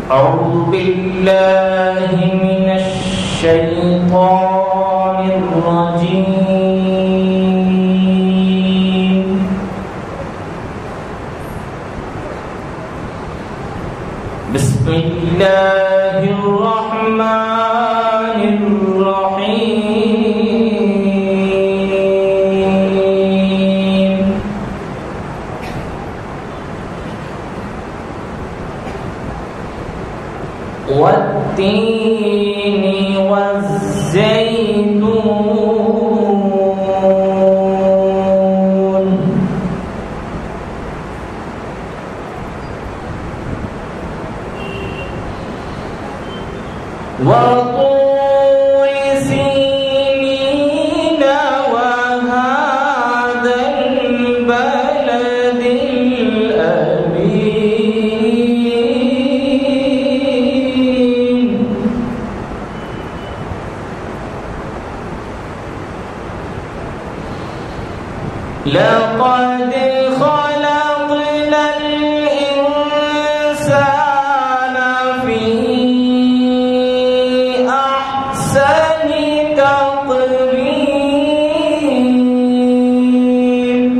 أعوذ بالله من الشيطان الرجيم. بسم الله الرحمن الرحيم. والتين والزيتون وطور سينين وهذا البلد الأمين. لقد خلقنا الإنسان في أحسن تقويم.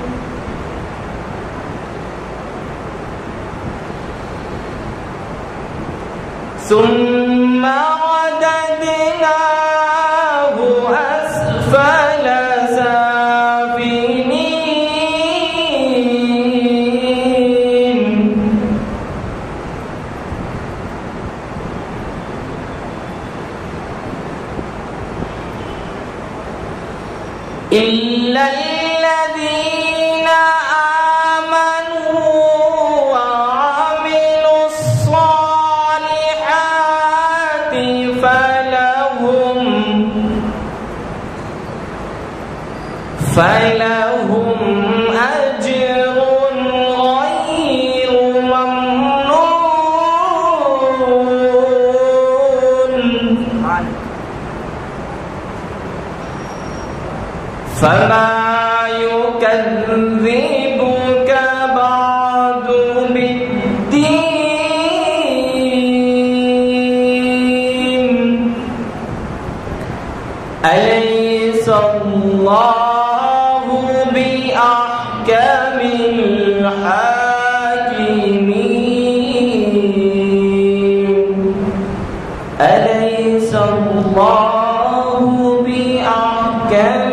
ثم رددناه أسفل سافلين. إلا الذين آمنوا وعملوا الصالحات فلهم أجر غير ممنون. فما يكذبك بعد بالدين. أليس الله بأحكم الحاكمين؟ أليس الله بأحكم